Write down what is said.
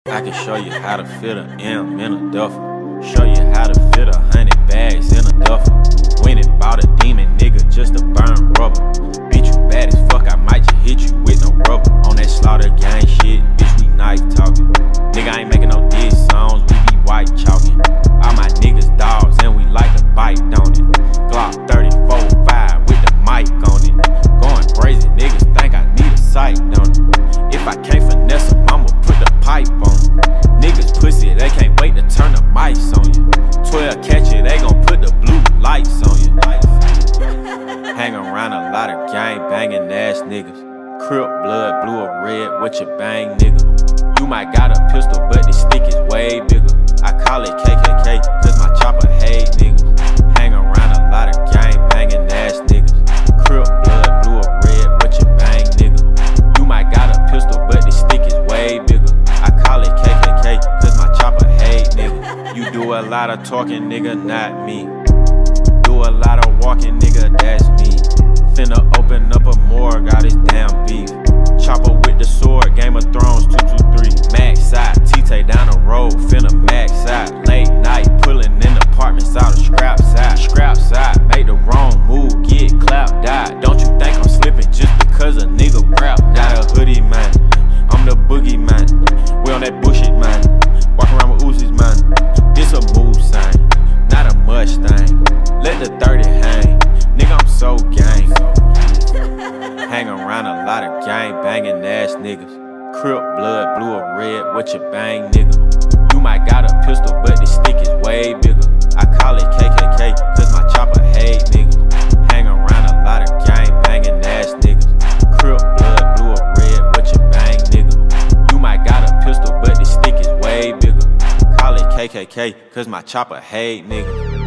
I can show you how to fit a M in a duffel. Show you how to fit 100 bags in a duffel. Went and bought a demon nigga just to burn rubber. Bitch, you bad as fuck, I might just hit you with no rubber. On that slaughter gang shit, bitch, we knife talking. Nigga, I ain't making no diss songs, we be white chalking. All my niggas dogs and we like to bite, don't it? Glock 34-5 with the mic on it. Going crazy, niggas think I need a sight, don't it? If I can't finesse them, I'ma put the pipe on them. Niggas pussy, they can't wait to turn the mics on you. 12 catch it, they gon' put the blue lights on you. Hang around a lot of gang banging ass niggas. Crip blood, blue or red, what you bang, nigga? You might got a pistol, but the stick is way bigger. I call it KKK, cause my chopper hate niggas. Hang around a lot of gang banging ass niggas. Crip blood, blue or red, what you bang, nigga? You might got a pistol, but the stick is way bigger. I call it KKK, cause my chopper hate nigga. You do a lot of talking, nigga, not me. Do a lot of walking, nigga, that's me. Finna open up a morgue, got this damn beef. Chopper with the sword, Game of Thrones 223. Max side, T-Tay down the road, finna max side. Late night, pulling in apartments out of scrap side. Scrap side, make the wrong move, get clapped, die. Don't you think I'm slipping just because a nigga rap? Not a hoodie man, I'm the boogie man. We on that bullshit man, walk around with Uzis man. This a move sign, not a Mustang. Let the 30 hang, nigga I'm so gang. Hang around a lot of gang banging ass niggas. Crip blood, blue or red, what you bang, nigga? You might got a pistol, but the stick is way bigger. I call it KKK, cause my chopper hate niggas. Hang around a lot of gang banging ass niggas. Crip blood, blue or red, what you bang, nigga? You might got a pistol, but the stick is way bigger. Call it KKK, cause my chopper hate niggas.